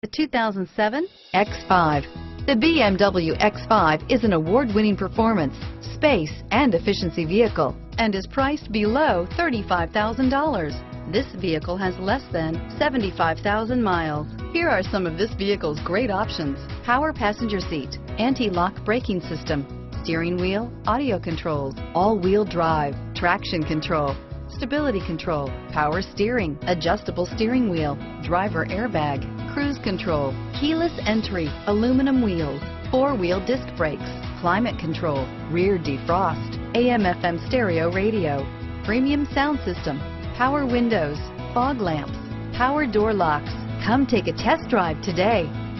The 2007 X5. The BMW X5 is an award-winning performance, space, and efficiency vehicle and is priced below $35,000. This vehicle has less than 75,000 miles. Here are some of this vehicle's great options: power passenger seat, anti-lock braking system, steering wheel audio controls, all-wheel drive, traction control, stability control, power steering, adjustable steering wheel, driver airbag, cruise control, keyless entry, aluminum wheels, four-wheel disc brakes, climate control, rear defrost, AM/FM stereo radio, premium sound system, power windows, fog lamps, power door locks. Come take a test drive today.